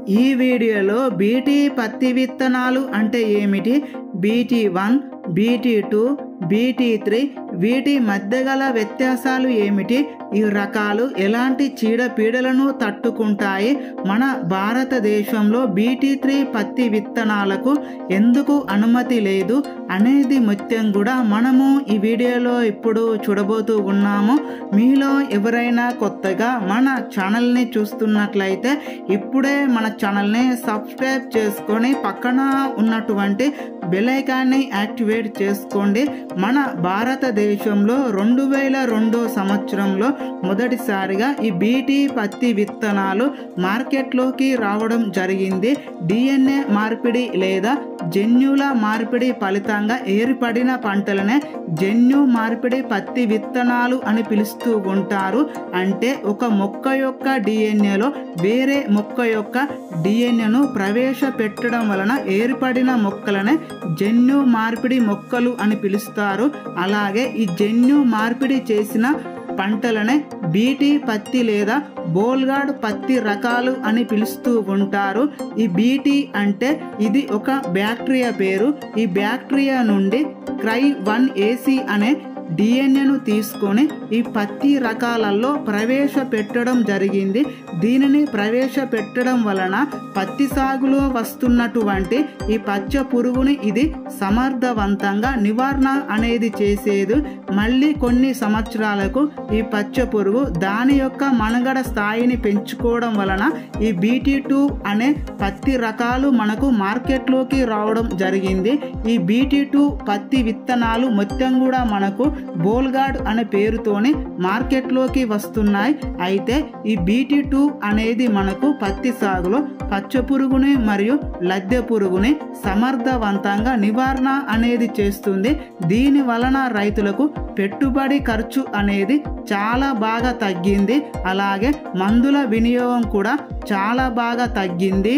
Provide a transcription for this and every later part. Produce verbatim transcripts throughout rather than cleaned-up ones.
ఈ వీడియోలో బీటీ పత్తి విత్తనాలు అంటే ఏమిటి, BT one, BT two, BT three, వీటి మధ్య గల వ్యత్యాసాలు ఏమిటి, ఈ రకాలు ఎలాంటి చీడపీడలను తట్టుకుంటాయి, మన భారతదేశంలో బీటీ త్రీ పత్తి విత్తనాలకు ఎందుకు అనుమతి లేదు అనేది మొత్తం కూడా మనము ఈ వీడియోలో ఇప్పుడు చూడబోతూ ఉన్నాము. మీలో ఎవరైనా కొత్తగా మన ఛానల్ని చూస్తున్నట్లయితే ఇప్పుడే మన ఛానల్ని సబ్స్క్రైబ్ చేసుకొని పక్కన ఉన్నటువంటి బెల్ ఐకాన్ని యాక్టివేట్ చేసుకోండి. మన భారతదేశంలో రెండు వేల రెండో సంవత్సరంలో మొదటిసారిగా ఈ బీటీ పత్తి విత్తనాలు మార్కెట్లోకి రావడం జరిగింది. డిఎన్ఏ మార్పిడి లేదా జన్యువుల మార్పిడి ఫలితంగా ఏర్పడిన పంటలనే జన్యు మార్పిడి పత్తి విత్తనాలు అని పిలుస్తూ ఉంటారు. అంటే ఒక మొక్క యొక్క డిఎన్ఏలో వేరే మొక్క యొక్క డిఎన్ఏను ప్రవేశపెట్టడం వలన ఏర్పడిన మొక్కలనే జన్యు మార్పిడి మొక్కలు అని పిలుస్తారు. అలాగే ఈ జన్యు మార్పిడి చేసిన పంటలనే బీటీ పత్తి లేదా బోల్గాడ్ పత్తి రకాలు అని పిలుస్తూ ఉంటారు. ఈ బీటీ అంటే ఇది ఒక బ్యాక్టీరియా పేరు. ఈ బ్యాక్టీరియా నుండి క్రై వన్ ఏసీ అనే డిఎన్ఏను తీసుకొని ఈ పత్తి రకాలలో ప్రవేశపెట్టడం జరిగింది. దీనిని ప్రవేశపెట్టడం వలన పత్తి సాగులో వస్తున్నటువంటి ఈ పచ్చ పురుగుని ఇది సమర్థవంతంగా నివారణ అనేది చేసేది. మళ్ళీ కొన్ని సంవత్సరాలకు ఈ పచ్చ పురుగు దాని యొక్క మనుగడ స్థాయిని పెంచుకోవడం వలన ఈ బీటీ టూ అనే పత్తి రకాలు మనకు మార్కెట్లోకి రావడం జరిగింది. ఈ బీటీ టూ పత్తి విత్తనాలు మొత్తం కూడా మనకు బోల్గాడ్ అనే పేరుతోని మార్కెట్లోకి వస్తున్నాయి. అయితే ఈ బీటీ టూ అనేది మనకు పత్తి సాగులో పచ్చ పురుగుని మరియు లద్దె పురుగుని సమర్థవంతంగా నివారణ అనేది చేస్తుంది. దీని వలన రైతులకు పెట్టుబడి ఖర్చు అనేది చాలా బాగా తగ్గింది. అలాగే మందుల వినియోగం కూడా చాలా బాగా తగ్గింది.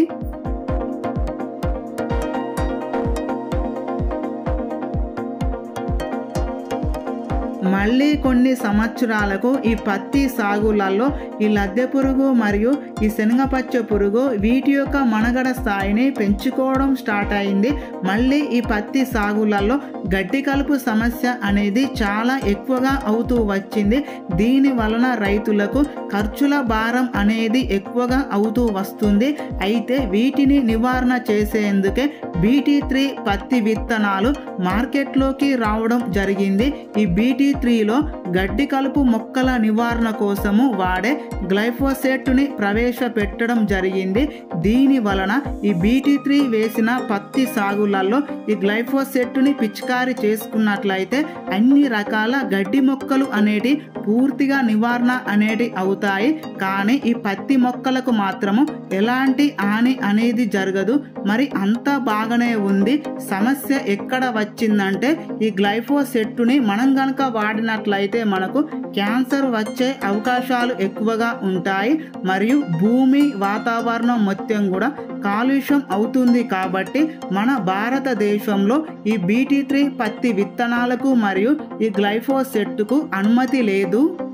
మళ్ళీ కొన్ని సంవత్సరాలకు ఈ పత్తి సాగులలో ఈ లద్దె పురుగు మరియు ఈ శనగపచ్చ పురుగు వీటి యొక్క మనుగడ స్థాయిని పెంచుకోవడం స్టార్ట్ అయింది. మళ్ళీ ఈ పత్తి సాగులలో గడ్డి కలుపు సమస్య అనేది చాలా ఎక్కువగా అవుతూ వచ్చింది. దీని వలన రైతులకు ఖర్చుల భారం అనేది ఎక్కువగా అవుతూ వస్తుంది. అయితే వీటిని నివారణ చేసేందుకే బీటీ త్రీ పత్తి విత్తనాలు మార్కెట్లోకి రావడం జరిగింది. ఈ బీటీ త్రీలో గడ్డి కలుపు మొక్కల నివారణ కోసము వాడే గ్లైఫోసేట్ని ప్రవేశపెట్టడం జరిగింది. దీని వలన ఈ బీటీ త్రీ వేసిన పత్తి సాగులలో ఈ గ్లైఫోసేట్ని పిచికారీ చేసుకున్నట్లయితే అన్ని రకాల గడ్డి మొక్కలు అనేటి పూర్తిగా నివారణ అనేటి అవుతాయి. కానీ ఈ పత్తి మొక్కలకు మాత్రము ఎలాంటి హాని అనేది జరగదు. మరి అంతా బాగానే ఉంది. సమస్య ఎక్కడ వచ్చిందంటే ఈ గ్లైఫోసేట్ని మనం గనక వాడినట్లయితే మనకు క్యాన్సర్ వచ్చే అవకాశాలు ఎక్కువగా ఉంటాయి. మరియు భూమి వాతావరణం మొత్తం కూడా కాలుష్యం అవుతుంది. కాబట్టి మన భారతదేశంలో ఈ బీటీ త్రీ పత్తి విత్తనాలకు మరియు ఈ గ్లైఫోసేట్కు అనుమతి లేదు.